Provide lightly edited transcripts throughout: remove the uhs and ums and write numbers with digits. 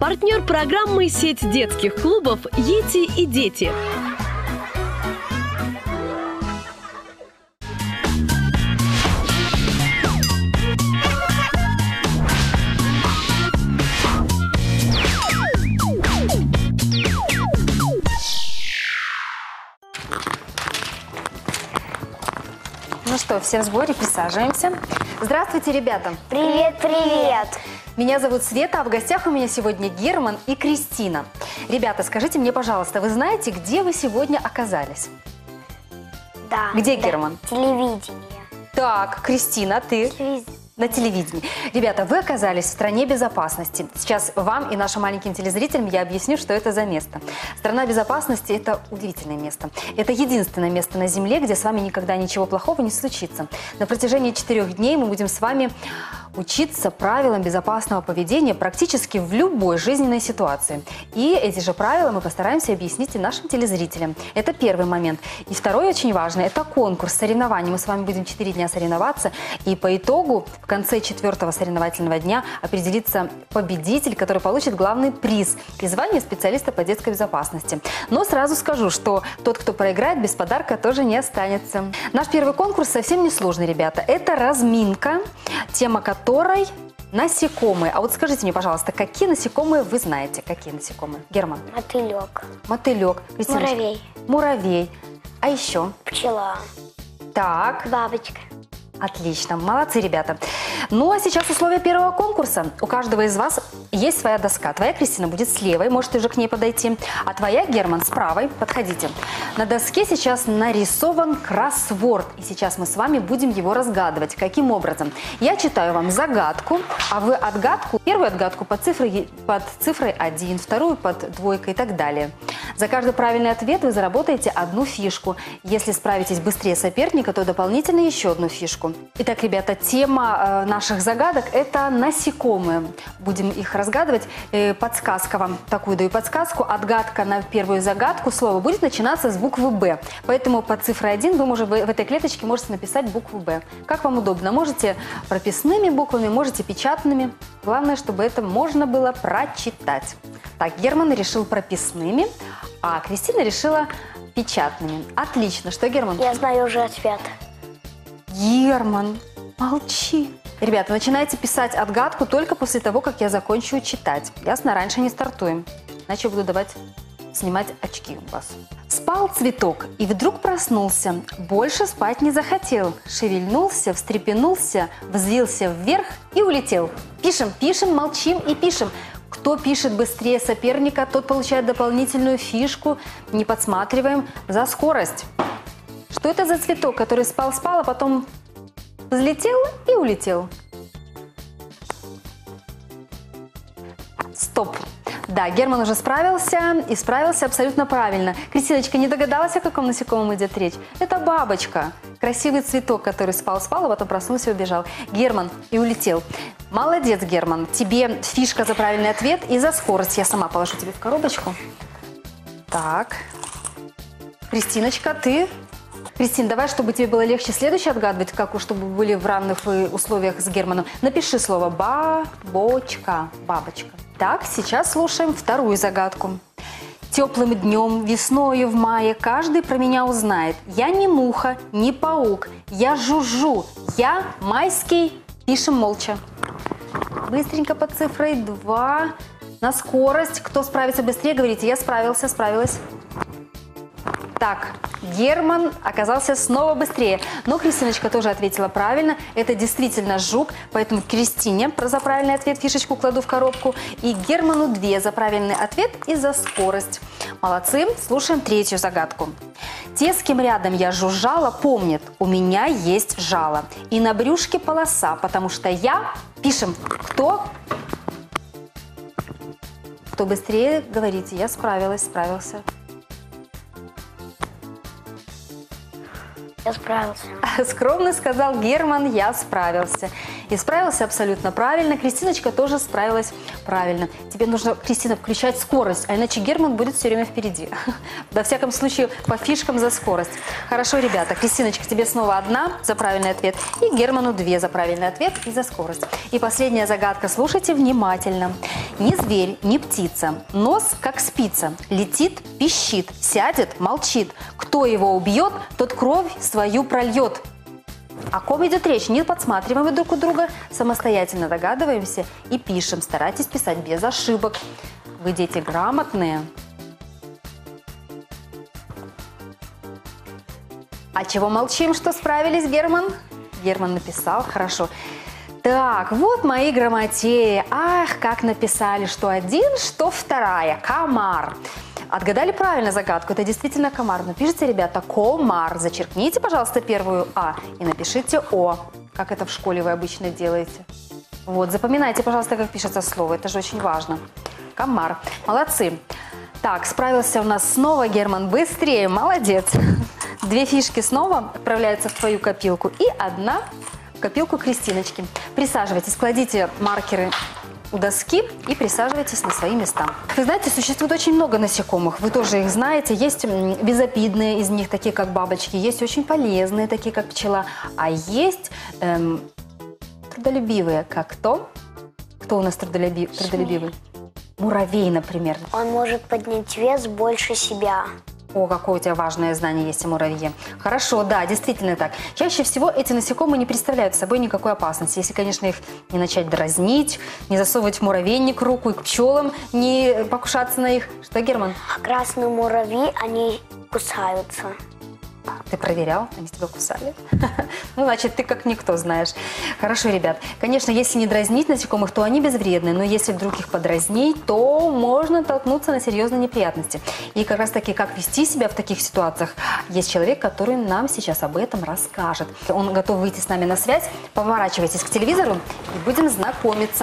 Партнер программы «Сеть детских клубов «Ети и дети». Ну что, все в сборе, присаживаемся. Здравствуйте, ребята! Привет, привет! Меня зовут Света, а в гостях у меня сегодня Герман и Кристина. Ребята, скажите мне, пожалуйста, вы знаете, где вы сегодня оказались? Да. Где Герман? Телевидение. Так, Кристина, ты? На телевидении. Ребята, вы оказались в стране безопасности. Сейчас вам и нашим маленьким телезрителям я объясню, что это за место. Страна безопасности – это удивительное место. Это единственное место на Земле, где с вами никогда ничего плохого не случится. На протяжении 4 дней мы будем с вами учиться правилам безопасного поведения практически в любой жизненной ситуации. И эти же правила мы постараемся объяснить и нашим телезрителям. Это первый момент. И второй очень важный – это конкурс соревнований. Мы с вами будем 4 дня соревноваться, и по итогу в конце 4-го соревновательного дня определится победитель, который получит главный приз и звание специалиста по детской безопасности. Но сразу скажу, что тот, кто проиграет, без подарка тоже не останется. Наш первый конкурс совсем не сложный, ребята. Это разминка, тема которой насекомые. А вот скажите мне, пожалуйста, какие насекомые вы знаете? Какие насекомые? Герман? Мотылек. Мотылек. Кристиночка? Муравей. Муравей. А еще? Пчела. Так. Бабочка. Отлично, молодцы, ребята. Ну, а сейчас условия первого конкурса. У каждого из вас есть своя доска. Твоя, Кристина, будет с левой, можете уже к ней подойти. А твоя, Герман, с правой. Подходите. На доске сейчас нарисован кроссворд. И сейчас мы с вами будем его разгадывать. Каким образом? Я читаю вам загадку, а вы отгадку, первую отгадку под цифрой 1, вторую под двойкой и так далее. За каждый правильный ответ вы заработаете одну фишку. Если справитесь быстрее соперника, то дополнительно еще одну фишку. Итак, ребята, тема наших загадок – это насекомые. Будем их разгадывать. Подсказка вам, такую даю подсказку. Отгадка на первую загадку слова будет начинаться с буквы «Б». Поэтому под цифрой 1 вы в этой клеточке можете написать букву «Б». Как вам удобно. Можете прописными буквами, можете печатными. Главное, чтобы это можно было прочитать. Так, Герман решил прописными, а Кристина решила печатными. Отлично. Что, Герман? Я знаю уже ответ. Герман, молчи. Ребята, начинайте писать отгадку только после того, как я закончу читать. Ясно? Раньше не стартуем. Иначе буду снимать очки у вас. Спал цветок и вдруг проснулся. Больше спать не захотел. Шевельнулся, встрепенулся, взвился вверх и улетел. Пишем, пишем, молчим и пишем. Кто пишет быстрее соперника, тот получает дополнительную фишку. Не подсматриваем за скорость. Что это за цветок, который спал-спал, а потом взлетел и улетел? Стоп. Да, Герман уже справился и справился абсолютно правильно. Кристиночка, не догадалась, о каком насекомом идет речь? Это бабочка. Красивый цветок, который спал-спал, а потом проснулся и убежал. Герман и улетел. Молодец, Герман. Тебе фишка за правильный ответ и за скорость. Я сама положу тебе в коробочку. Так. Кристиночка, ты... Кристин, давай, чтобы тебе было легче следующее отгадывать, чтобы были в равных условиях с Германом, напиши слово «бабочка». Бабочка. Так, сейчас слушаем вторую загадку. Теплым днем, весною в мае каждый про меня узнает. Я не муха, не паук, я жужжу, я майский. Пишем молча. Быстренько под цифрой 2. На скорость. Кто справится быстрее, говорите: я справился, справилась. Так, Герман оказался снова быстрее. Но Кристиночка тоже ответила правильно. Это действительно жук, поэтому Кристине за правильный ответ фишечку кладу в коробку. И Герману 2 за правильный ответ и за скорость. Молодцы. Слушаем третью загадку. Те, с кем рядом я жужжала, помнят, у меня есть жало. И на брюшке полоса, потому что я... Пишем. Кто? Кто быстрее, говорите: я справилась, справился. Я справился. Скромно сказал Герман, я справился. И справился абсолютно правильно. Кристиночка тоже справилась правильно. Тебе нужно, Кристина, включать скорость, а иначе Герман будет все время впереди. Во всяком случае, по фишкам за скорость. Хорошо, ребята. Кристиночка, тебе снова 1 за правильный ответ. И Герману 2 за правильный ответ и за скорость. И последняя загадка. Слушайте внимательно. Ни зверь, ни птица. Нос, как спица. Летит, пищит, сядет, молчит. Кто его убьет, тот кровь свою прольет. О ком идет речь? Не подсматриваем друг у друга, самостоятельно догадываемся и пишем. Старайтесь писать без ошибок. Вы дети грамотные. А чего молчим, что справились, Герман? Герман написал, хорошо. Так, вот мои грамотеи. Ах, как написали, что 1, что 2. Комар. Отгадали правильно загадку, это действительно комар. Но пишите, ребята, комар. Зачеркните, пожалуйста, первую А и напишите О, как это в школе вы обычно делаете. Вот, запоминайте, пожалуйста, как пишется слово, это же очень важно. Комар. Молодцы. Так, справился у нас снова Герман, быстрее, молодец. 2 фишки снова отправляются в твою копилку и 1 в копилку Кристиночки. Присаживайтесь, кладите маркеры у доски и присаживайтесь на свои места. Вы знаете, существует очень много насекомых, вы тоже их знаете. Есть безобидные из них, такие как бабочки, есть очень полезные, такие как пчела, а есть трудолюбивые, как кто? Кто у нас трудолюбивый? Муравей, например. Он может поднять вес больше себя. О, какое у тебя важное знание есть о муравье. Хорошо, да, действительно так. Чаще всего эти насекомые не представляют собой никакой опасности, если, конечно, их не начать дразнить, не засовывать в муравейник руку и к пчелам не покушаться на их. Что, Герман? А красные муравьи, они кусаются. Ты проверял? Они тебя кусали? Ну, значит, ты как никто знаешь. Хорошо, ребят. Конечно, если не дразнить насекомых, то они безвредны. Но если вдруг их подразнить, то можно толкнуться на серьезные неприятности. И как раз таки, как вести себя в таких ситуациях, есть человек, который нам сейчас об этом расскажет. Он готов выйти с нами на связь. Поворачивайтесь к телевизору и будем знакомиться.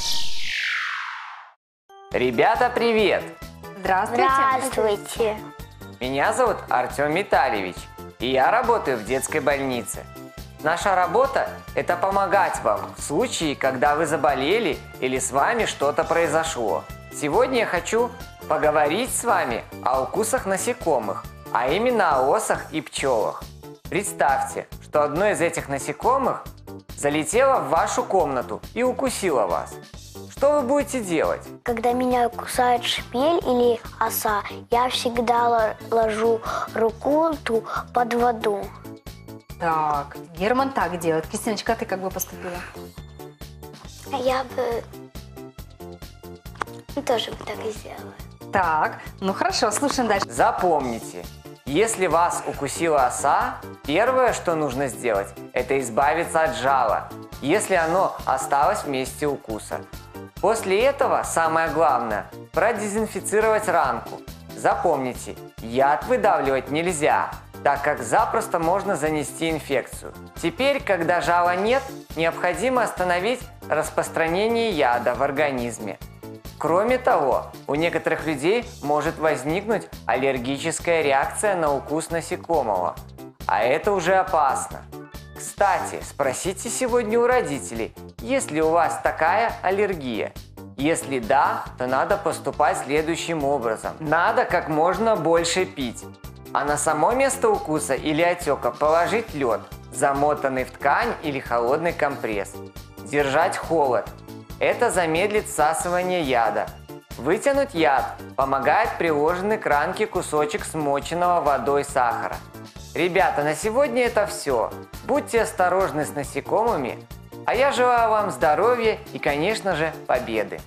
Ребята, привет! Здравствуйте. Здравствуйте. Меня зовут Артем Витальевич, и я работаю в детской больнице. Наша работа – это помогать вам в случае, когда вы заболели или с вами что-то произошло. Сегодня я хочу поговорить с вами о укусах насекомых, а именно о осах и пчелах. Представьте, что одно из этих насекомых залетело в вашу комнату и укусило вас. Что вы будете делать? Когда меня кусает шпиль или оса, я всегда ложу руку под воду. Так, Герман так делает. Кристиночка, ты как бы поступила? Я бы тоже бы так и сделала. Так, ну хорошо, слушаем дальше. Запомните, если вас укусила оса, первое, что нужно сделать, это избавиться от жала, если оно осталось в месте укуса. После этого самое главное – продезинфицировать ранку. Запомните, яд выдавливать нельзя, так как запросто можно занести инфекцию. Теперь, когда жала нет, необходимо остановить распространение яда в организме. Кроме того, у некоторых людей может возникнуть аллергическая реакция на укус насекомого, а это уже опасно. Кстати, спросите сегодня у родителей, есть ли у вас такая аллергия. Если да, то надо поступать следующим образом. Надо как можно больше пить. А на само место укуса или отека положить лед, замотанный в ткань или холодный компресс. Держать холод. Это замедлит всасывание яда. Вытянуть яд помогает приложенный к ранке кусочек смоченного водой сахара. Ребята, на сегодня это все. Будьте осторожны с насекомыми, а я желаю вам здоровья и, конечно же, победы.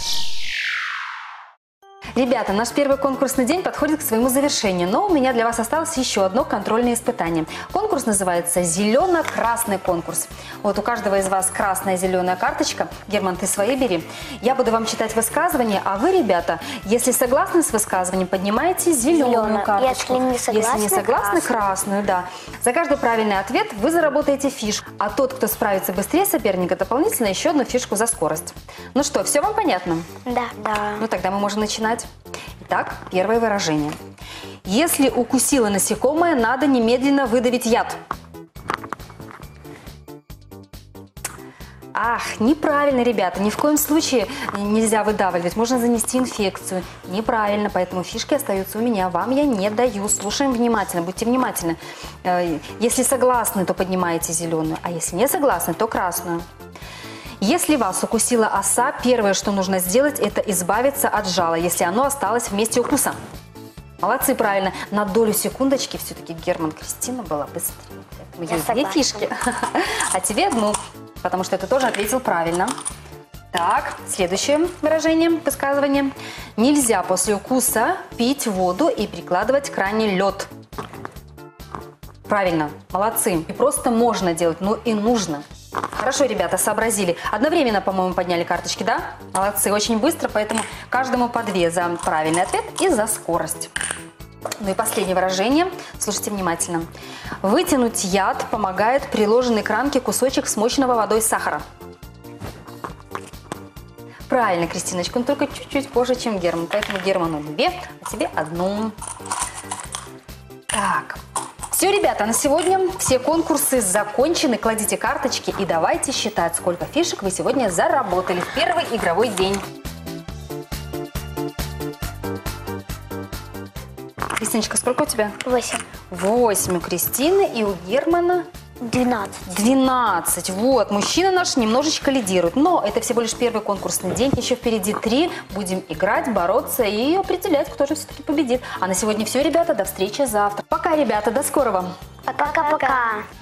Ребята, наш первый конкурсный день подходит к своему завершению, но у меня для вас осталось еще одно контрольное испытание. Конкурс называется «Зелено-красный конкурс». Вот у каждого из вас красная и зеленая карточка. Герман, ты свои бери. Я буду вам читать высказывания, а вы, ребята, если согласны с высказыванием, поднимайте зеленую карточку. Если не согласны, красную, да. За каждый правильный ответ вы заработаете фишку, а тот, кто справится быстрее соперника, дополнительно еще одну фишку за скорость. Ну что, все вам понятно? Да. Ну тогда мы можем начинать. Итак, первое выражение. Если укусило насекомое, надо немедленно выдавить яд. Ах, неправильно, ребята, ни в коем случае нельзя выдавливать, можно занести инфекцию. Неправильно, поэтому фишки остаются у меня, вам я не даю. Слушаем внимательно, будьте внимательны. Если согласны, то поднимаете зеленую, а если не согласны, то красную. Если вас укусила оса, первое, что нужно сделать, это избавиться от жала, если оно осталось в месте укуса. Молодцы, правильно. На долю секундочки все-таки Герман, Кристина была быстрее. Поэтому ей 2 фишки, а тебе 1. Потому что ты тоже ответил правильно. Так, следующее выражение, высказывание. Нельзя после укуса пить воду и прикладывать к ране лед. Правильно, молодцы. И просто можно делать, но и нужно. Хорошо, ребята, сообразили. Одновременно, по-моему, подняли карточки, да? Молодцы, очень быстро, поэтому каждому по 2 за правильный ответ и за скорость. Ну и последнее выражение. Слушайте внимательно. Вытянуть яд помогает приложенный к ранке кусочек смоченного водой сахара. Правильно, Кристиночка, но только чуть-чуть позже, чем Герман. Поэтому Герману 2, а тебе 1. Так. Все, ребята, на сегодня все конкурсы закончены. Кладите карточки и давайте считать, сколько фишек вы сегодня заработали в первый игровой день. Кристиночка, сколько у тебя? 8. 8 у Кристины и у Германа 12. 12. Вот, мужчина наш немножечко лидирует. Но это всего лишь первый конкурсный день. Еще впереди 3. Будем играть, бороться и определять, кто же все-таки победит. А на сегодня все, ребята. До встречи завтра. Пока, ребята. До скорого. Пока-пока.